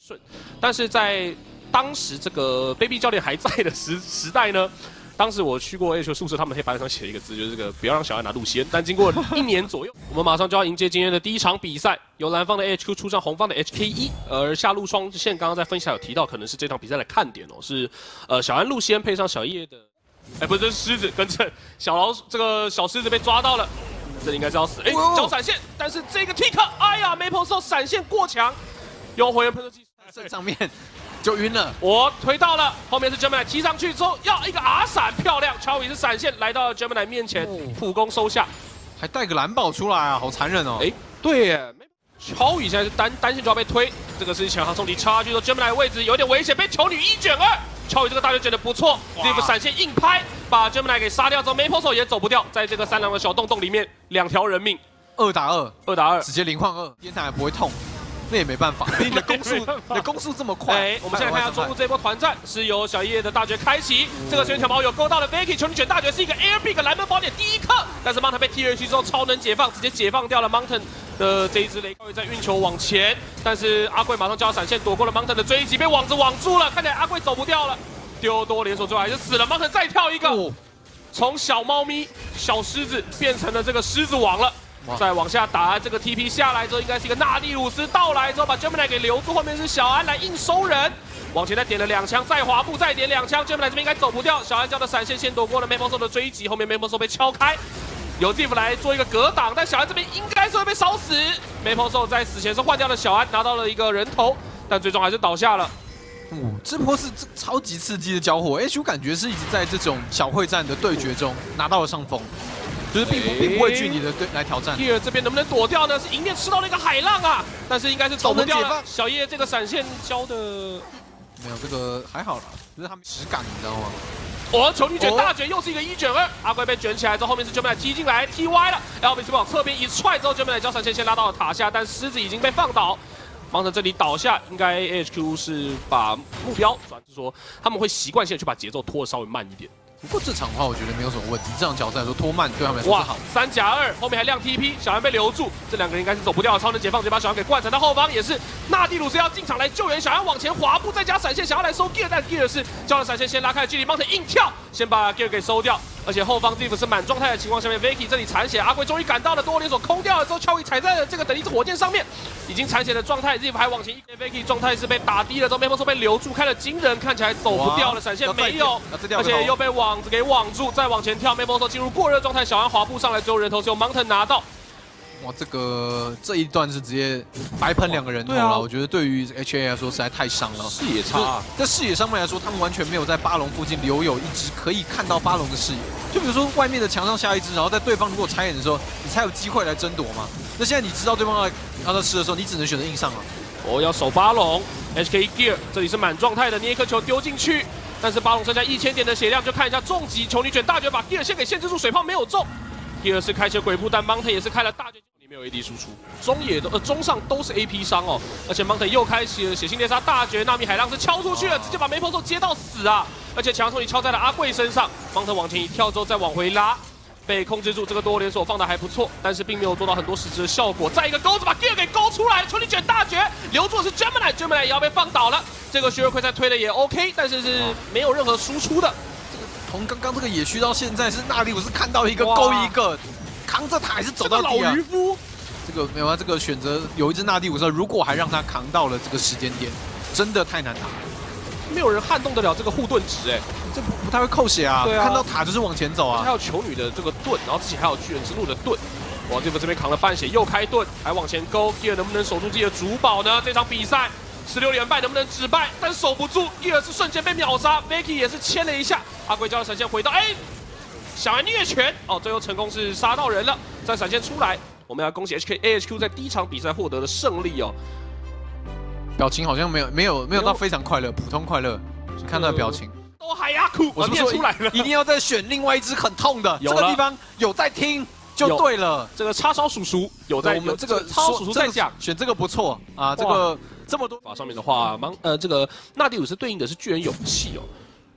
顺，但是在当时这个 Baby 教练还在的时代呢，当时我去过 HQ 宿舍，他们黑板上写了一个字，就是这个不要让小孩拿露西恩。但经过1年左右，我们马上就要迎接今天的第一场比赛，由蓝方的 HQ 出战红方的 HK1，而下路双线刚刚在分享有提到，可能是这场比赛的看点哦，是小安露西恩配上小叶的，不是，这是狮子跟着这个小狮子被抓到了。 这应该是要死，交闪现，但是这个 Tick， 哎呀 ，Maple Soul 闪现过强，用回原喷射技， 上面就晕了。 我推到了，后面是 Gemini 踢上去之后要一个 R 闪，漂亮，乔宇是闪现来到 Gemini 面前，普攻收下， 还带个蓝宝出来啊，好残忍哦。 对耶，乔宇现在是单线就要被推，这个是强行冲击插下去之后 Gemini 位置有点危险，被球女1卷2。 乔宇这个大绝卷的不错 ，Ziv 闪现硬拍，把 Gemini 给杀掉之后 ，Maple Soul 也走不掉，在这个3郎的小洞洞里面，2条人命 ，2打2，直接0换2，烟弹还不会痛，那也没办法，你的攻速这么快。 我们现在看一下中路这波团战是由小叶的大绝开启，这个旋条毛有勾到了 Vicky， 球女卷大绝是一个 Air Pick 蓝门宝典第一颗，但是 Mountain 被踢回去之后超能解放，直接解放掉了 Mountain 的这一只雷高在运球往前，但是阿贵马上就要闪现躲过了 Mountain 的追击，被网子网住了，看起来阿贵走不掉了。 丢多连锁最后还是死了 ，Mountain 再跳一个，从小猫咪、小狮子变成了这个狮子王了。再往下打，这个 TP 下来之后，应该是一个纳蒂鲁斯到来之后把 Gemini 给留住，后面是小安来硬收人，往前再点了2枪，再滑步再点2枪 ，Gemini 这边应该走不掉，小安交的闪现先躲过了 Maple Soul 的追击，后面 Maple Soul 被敲开，有 Ziv 来做一个格挡，但小安这边应该是会被烧死 ，Maple Soul 在死前是换掉了小安，拿到了一个人头，但最终还是倒下了。 这波是超级刺激的交火 ，HQ 感觉是一直在这种小会战的对决中拿到了上风，就是并不畏惧你的来挑战。 Gear 这边能不能躲掉呢？是迎面吃到了一个海浪啊，但是应该是走不掉了。小叶这个闪现交的没有，这个还好啦，就是他们实感，你知道吗？ 球女卷大卷又是一个1卷2，阿贵被卷起来之后，后面是 Gemini 踢进来踢歪了 ，LBC 往侧边一踹之后 ，Gemini 交闪现先拉到了塔下，但狮子已经被放倒。 Mountain 这里倒下，应该 HQ 是把目标转，是说他们会习惯性的去把节奏拖得稍微慢一点。 不过这场的话，我觉得没有什么问题。这场角赛来说拖慢对他们来说是好。 3加2，后面还亮 TP， 小安被留住，这2个人应该是走不掉的。超能解放，直接把小安给灌成到后方，也是纳蒂鲁斯要进场来救援，小安往前滑步，再加闪现，想要来收 Gear， 但 Gear 是交了闪现先拉开了距离 ，Mountain 硬跳，先把 Gear 给收掉。 而且后方 Ziv 是满状态的情况下面 ，Vicky 这里残血，阿贵终于赶到了，多连锁空掉了之后，乔伊踩在了这个等离子火箭上面，已经残血的状态 ，Ziv 还往前一 ，Vicky 状态是被打低了之后 ，Maple Soul 被留住，开了惊人，看起来走不掉了，闪现没有，而且又被网子给网住，再往前跳 ，Maple Soul 进入过热状态，小安滑步上来，最后人头是由 Mountain 拿到。 哇，这一段是直接白喷2个人头了，我觉得对于 HA 来说实在太伤了， 视野差。 在视野上面来说，他们完全没有在巴龙附近留有一只可以看到巴龙的视野。就比如说外面的墙上下一只，然后在对方如果踩眼的时候，你才有机会来争夺嘛。那现在你知道对方要在吃的时候，你只能选择硬上了。 要守巴龙 ，HK Gear 这里是满状态的，捏一颗球丢进去，但是巴龙剩下1000点的血量，就看一下重击球女卷大绝把 Gear 先给限制住，水炮没有中。 Gear 是开启鬼步，但 Mountain 也是开了大绝，里面有 AD 输出，中上都是 AP 伤哦，而且 Mountain 又开启了血腥猎杀大绝，纳米海浪是敲出去了，直接把Maple Soul接到死啊！而且强冲击敲在了阿贵身上 ，Mountain 往前一跳之后再往回拉，被控制住，这个多连锁放的还不错，但是并没有做到很多实质的效果。再一个钩子把 Gear 给勾出来，球你卷大绝，留住的是 Gemini 也要被放倒了，这个薛尔奎赛推的也 OK， 但是是没有任何输出的。 从刚刚这个野区到现在，是纳里，我是看到一个勾一个，扛着塔还是走到底啊！ 老渔夫， 这个没有啊，这个选择有一只纳蒂伍斯，如果还让他扛到了这个时间点，真的太难打， 没有人撼动得了这个护盾值哎， 这不太会扣血啊！看到塔就是往前走啊！ 还有球女的这个盾，然后之前还有巨人之路的盾，哇，Ziv这边扛了半血，又开盾，还往前勾 ，Gear 能不能守住自己的主堡呢？这场比赛。 16连败能不能止败？但守不住，Gear是瞬间被秒杀 ，Vicky 也是牵了一下，阿贵交了闪现回到，小安虐拳，最后成功是杀到人了，再闪现出来，我们要恭喜 AHQ 在第一场比赛获得了胜利哦。 表情好像没有到非常快乐，普通快乐，看他的表情。 都海牙苦，我念出来了， 一定要再选另外一只很痛的，这个地方有在听。 就对了， 这个叉烧叔叔有在，我们这个叉烧叔叔在讲， 选这个不错啊，这个这么多法上面的话，这个纳蒂鲁斯对应的是巨人勇气哦，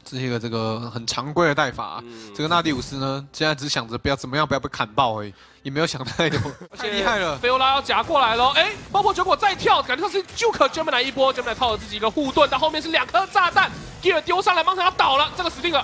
这个很常规的带法。这个纳迪乌斯呢，现在只想着不要怎么样，不要被砍爆而已，也没有想太多。太厉害了！ 菲欧拉要夹过来了，哎，爆破结果再跳，感觉像是Juke Gemini 一波，Gemini套了自己一个护盾，但后面是2颗炸弹 ，Gear 丢上来，Mountain要倒了，这个死定了。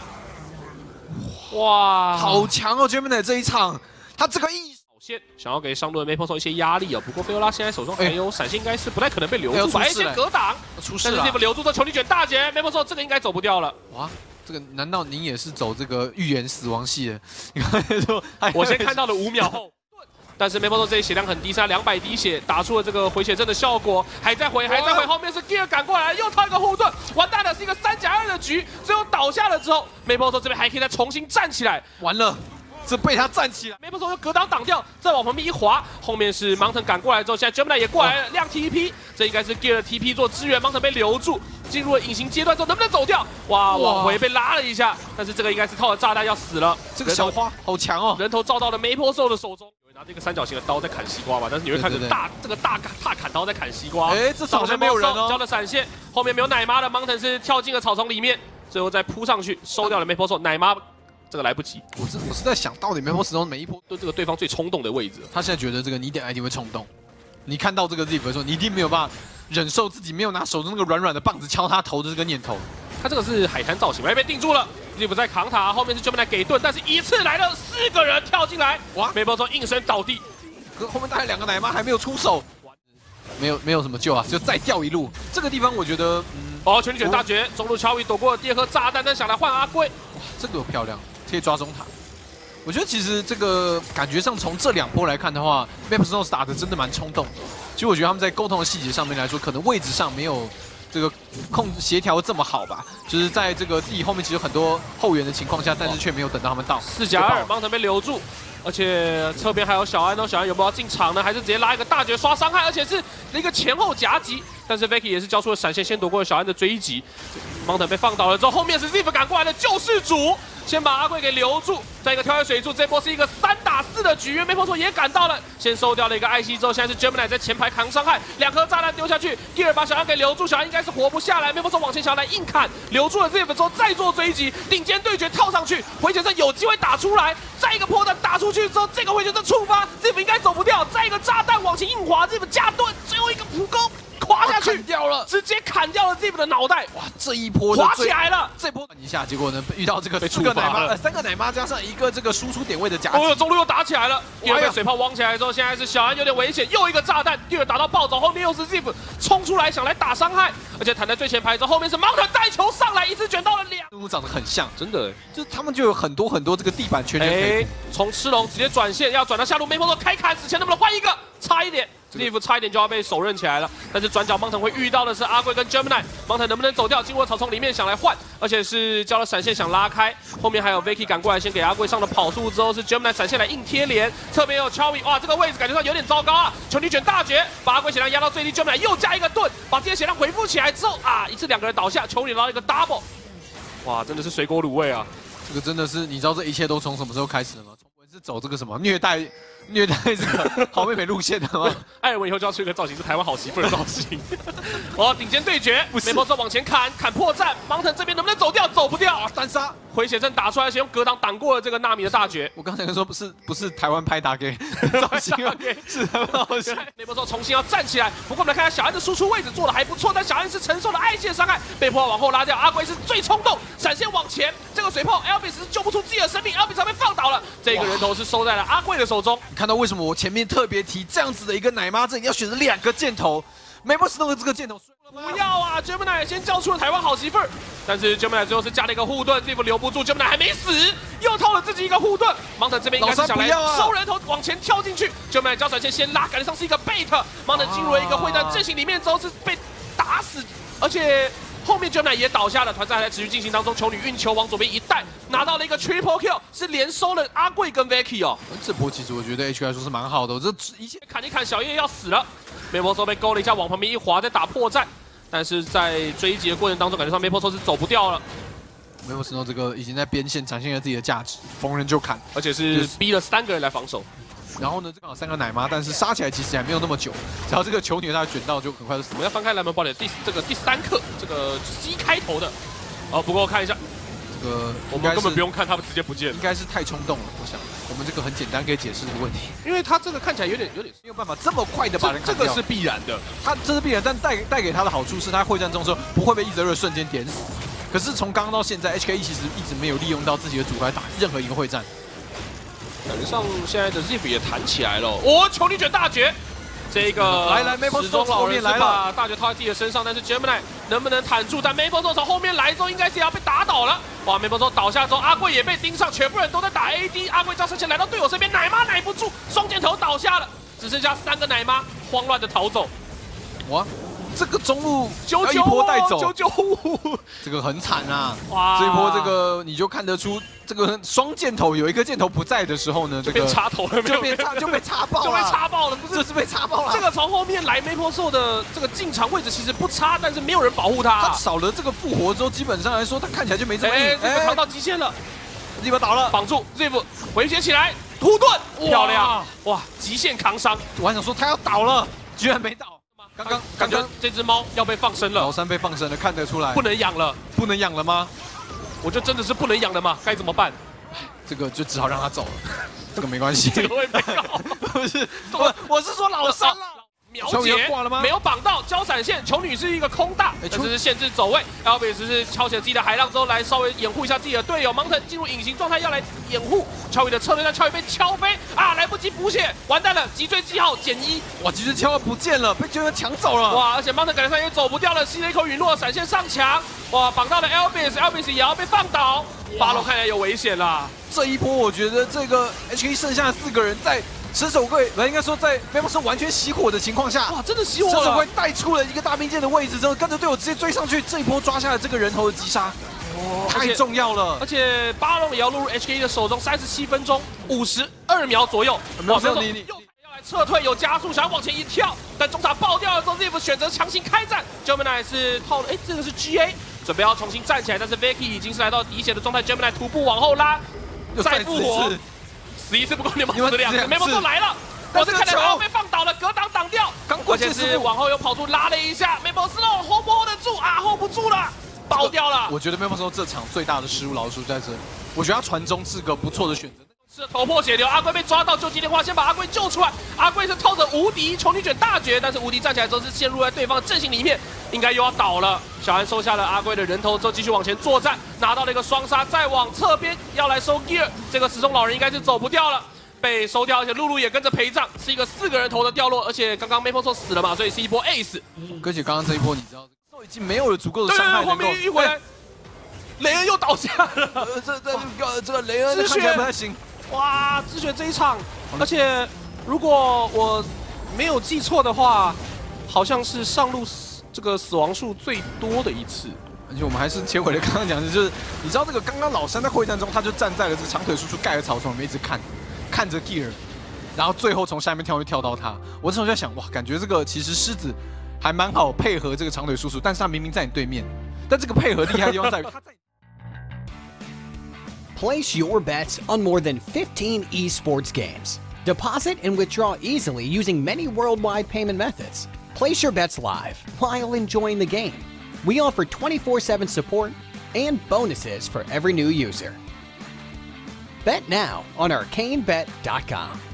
哇， 好强哦 ！Gemini 这一场，他这个想要给上路的 Maple 一些压力啊。不过菲欧拉现在手中还有闪现，应该是不太可能被留住吧？哎，先格挡， 出事了。 但是这留住这球力卷大绝 ，Maple 这个应该走不掉了。 哇，这个难道您也是走这个预言死亡系的？你看说， 我先看到了5秒后。但是 Maple 这里血量很低，是200滴血，打出了这个回血阵的效果，还在回，后面是 Gear 赶过来，又套一个护盾，完蛋了，是一个3+2的局，最后倒下了之后 ，Maple 这边还可以再重新站起来， 完了。这被他站起来 ，Maple 就格挡挡掉，再往旁边一滑，后面是 Mountain 赶过来之后，现在 Gemini 也过来了，亮 TP， 这应该是 Gear 的 TP 做支援 ，Mountain 被留住，进入了隐形阶段之后能不能走掉？哇，往回被拉了一下，但是这个应该是套了炸弹要死了。 这个小花好强哦， 人头照到了 Maple 的手中，有人拿这个3角形的刀在砍西瓜嘛，但是你会看着大砍刀在砍西瓜， 哎，这好像没有人哦， 交了闪现，后面没有奶妈的 Mountain 是跳进了草丛里面，最后再扑上去收掉了 Maple 奶妈。这个来不及，我是在想到底Maple始终每一波都这个对方最冲动的位置。 他现在觉得这个你点一定会冲动，你看到这个 Ziv 的时候，你一定没有办法忍受自己没有拿手中那个软软的棒子敲他头的这个念头。 他这个是海滩造型，被定住了。Ziv 在扛塔，后面是 Gemini 给盾，但是一次来了4个人跳进来，哇 ！Maple 应声倒地， 可后面大概2个奶妈还没有出手，没有什么救啊，就再掉一路。这个地方我觉得， 全力卷大绝，中路乔伊躲过了第2颗炸弹，但想来换阿贵， 哇，这个漂亮。可以抓中塔，我觉得其实这个感觉上从这2波来看的话 ，Maple Stones 打的真的蛮冲动的。其实我觉得他们在沟通的细节上面来说，可能位置上没有这个协调这么好吧。就是在这个自己后面其实有很多后援的情况下，但是却没有等到他们到。 4+2，Mountain被留住，而且侧边还有小安哦，小安有没有要进场呢？还是直接拉一个大绝刷伤害，而且是一个前后夹击。但是 Veki 也是交出了闪现，先躲过了小安的追击。Mountain 被放倒了之后，后面是 Ziv 赶过来的救世主。先把阿贵给留住，再一个跳跃水柱，这波是一个3打4的局，Maple 也赶到了，先收掉了一个艾希之后，现在是 Gemini 在前排扛伤害，2颗炸弹丢下去 ，Gear 把小安给留住，小安应该是活不下来，Maple 往前想要来硬砍，留住了 Ziv 之后再做追击，顶尖对决跳上去，回血阵有机会打出来，再一个破弹打出去之后，这个回血阵触发 ，Ziv 应该走不掉，再一个炸弹往前硬滑 ，Ziv 加盾，最后一个普攻。滑下去掉了， 直接砍掉了 Ziv 的脑袋。 哇，这一波滑起来了， 这波一下，结果呢遇到这个 3 个奶妈加上一个这个输出点位的夹击， 中路又打起来了。第2被水炮汪起来之后，现在是小安有点危险，又一个炸弹，第2打到暴走，后面又是 Ziv 冲出来想来打伤害，而且弹在最前排之后，后面是 Mountain 带球上来，一次卷到了2。 长得很像， 真的， 就是他们就有很多这个地板圈可以从吃龙直接转线，要转到下路 Maple 开砍死前能不能换一个？差一点。Ziv 差一点就要被手刃起来了，但是转角 Mountain 会遇到的是阿贵跟 Gemini，Mountain 能不能走掉？经过草丛里面想来换，而且是交了闪现想拉开，后面还有 Veki 赶过来先给阿贵上了跑速之后，是 Gemini 闪现来硬贴连，侧边有 Chowi， 哇，这个位置感觉上有点糟糕啊！球女卷大绝，把阿贵血量压到最低 ，Gemini 又加一个盾，把自己的血量恢复起来之后啊，一次2个人倒下，球女捞一个 double， 哇，真的是水果卤味啊！ 这个真的是，你知道这一切都从什么时候开始的吗？是走这个什么虐待这个好妹妹路线的吗？ 艾尔文以后就要出一个造型，是台湾好媳妇的造型。顶尖对决，Maple往前砍破绽 ，Mountain 这边能不能走掉？走不掉，单杀回血阵打出来，先用格挡挡过了这个纳米的大绝。 我刚才说不是台湾拍打给造型啊，是台湾好戏。 Maple重新要站起来，不过我们来看看小安的输出位置做的还不错，但小安是承受了爱线伤害，被迫往后拉掉。阿贵是最冲动，闪现往前，这个水炮 Elvis 是救不出自己的生命 ，Elvis 被放倒了，这个人头是收在了阿贵的手中。 你看到为什么我前面特别提这样子的一个奶妈阵要选择2个箭头 ，Maple Stones 的这个箭头。 不要啊 ！Gemini 先叫出了台湾好媳妇儿，但是 Gemini 最后是加了一个护盾 ，Ziv 留不住 ，Gemini 还没死，又套了自己一个护盾。Mountain 这边应该是想来收人头，往前跳进去 ，Gemini 交闪现先拉，感觉上是一个 bait。Mountain 进入了一个会战阵型里面之后是被打死，而且后面 Gemini 也倒下了，团战还在持续进行当中。球女运球往左边一带，拿到了一个 triple kill， 是连收了阿贵跟 Veki 哦。 这波其实我觉得 H 来说是蛮好的，这一切砍一砍，小叶要死了。Maple 被勾了一下，往旁边一滑，在打破绽。但是在追击的过程当中，感觉上 Maple 是走不掉了。 Maple Stones 这个已经在边线展现了自己的价值，逢人就砍， 而且是逼了3个人来防守。 然后呢，这刚好3个奶妈，但是杀起来其实还没有那么久，只要这个球女她卷到就很快就死。 我们要翻开蓝门宝典第3课，这个 C 开头的。不过看一下个我们根本不用看，他们直接不见了， 应该是太冲动了。我想，我们这个很简单可以解释这个问题， 因为他这个看起来有点没有办法这么快的把人砍掉。 这个是必然的， 这是必然，但带给他的好处是他会战中的时候不会被一泽瑞瞬间点死。可是从刚刚到现在 ，HKE 其实一直没有利用到自己的组合来打任何一个会战。 感觉上现在的 Ziv 也弹起来了，哦，球女卷大绝。这个来 Maple 始终后面来了， 把大绝套在自己的身上，但是 Gemini 能不能弹住？但 Maple 从后面来之后，应该是也要被打倒了。哇 ，Maple 倒下之后，阿贵也被盯上，全部人都在打 AD。阿贵将身前来到队友身边，奶妈奶不住，双箭头倒下了，只剩下3个奶妈慌乱的逃走。 哇，这个中路 995 一波带走 995， 这个很惨啊！ 哇， 这一波这个你就看得出，这个双箭头有一个箭头不在的时候呢，这个插头了， 就被插爆了， 就被插爆了，不是， 这是被插爆了。 这个从后面来 Maple Soul 的这个进场位置其实不差，但是没有人保护他。 他少了这个复活之后，基本上来说他看起来就没这么硬。 这个扛到极限了 ，Ziv 倒了， 绑住 Ziv 回血起来，突盾，漂亮，哇，极限扛伤。 我还想说他要倒了，居然没倒。 刚刚这只猫要被放生了， 老三被放生了，看得出来， 不能养了， 不能养了吗？ 我就真的是不能养了吗？该怎么办？ 这个就只好让他走了，这个没关系。 这个会被告， 不是，我是说老三了。 秒解挂了吗？ 没有绑到，交闪现，球女是一个空大，但这是限制走位。Elvis 是敲起了自己的海浪之后，来稍微掩护一下自己的队友。Mountain 进入隐形状态，要来掩护乔宇的策略，但乔宇被敲飞啊，来不及补血，完蛋了！脊椎记号减1， 哇，脊椎记号不见了，被球员抢走了。 哇，而且 Mountain 感觉上也走不掉了，吸了一口陨落，闪现上墙，哇，绑到了 Elvis 也要被放倒。巴龙看起来有危险啦。 这一波我觉得这个 HKE 剩下的4个人在。神手柜，应该说在 Maple Soul 完全熄火的情况下， 哇，真的熄火了！ 神手柜带出了一个大兵剑的位置之后，跟着队友直接追上去，这一波抓下了这个人头的击杀，太重要了。 而且巴龙也要落入 HKE 的手中，37分钟52秒左右。 哇，你要来撤退，有加速，想往前一跳，但中塔爆掉了之后 ，Ziv 选择强行开战。Gemini 是套了，这个是 GA， 准备要重新站起来，但是 Vicky 已经是来到滴血的状态 ，Gemini 徒步往后拉，再复活。死1次不够，你们死2次。Maple Soul 来了，但是看起来要被放倒了，格挡挡掉。而且是往后又跑出拉了一下 ，Maple Soul hold 不 hold 得住啊 ？hold 不住了，爆掉了。 我觉得 Maple Soul 这场最大的失误老鼠在这里，我觉得他传中是个不错的选择。 是头破血流，阿贵被抓到，救急电话，先把阿贵救出来。阿贵是靠着无敌球女卷大绝，但是无敌站起来之后是陷入在对方的阵型里面，应该又要倒了。小安收下了阿贵的人头之后，继续往前作战，拿到了一个双杀，再往侧边要来收 gear， 这个时钟老人应该是走不掉了。被收掉，而且露露也跟着陪葬，是一个4个人头的掉落，而且刚刚 Maple Soul 死了嘛，所以是一波 ace。 而且刚刚这一波，你知道，已经没有了足够的伤害能够。 后面一回来，雷恩又倒下了。 这个雷恩看起来不太行。 哇，知雪这一场，而且如果我没有记错的话，好像是上路这个死亡数最多的一次。 而且我们还是切回来刚刚讲的，就是你知道这个刚刚老三在会战中，他就站在了这长腿叔叔盖的草丛里面一直看着 Gear， 然后最后从下面跳到他。我这时候在想，哇，感觉这个其实狮子还蛮好配合这个长腿叔叔，但是他明明在你对面，但这个配合厉害的地方在于他在。 Place your bets on more than 15 esports games. Deposit and withdraw easily using many worldwide payment methods. Place your bets live while enjoying the game. We offer 24/7 support and bonuses for every new user. Bet now on ArcaneBet.com.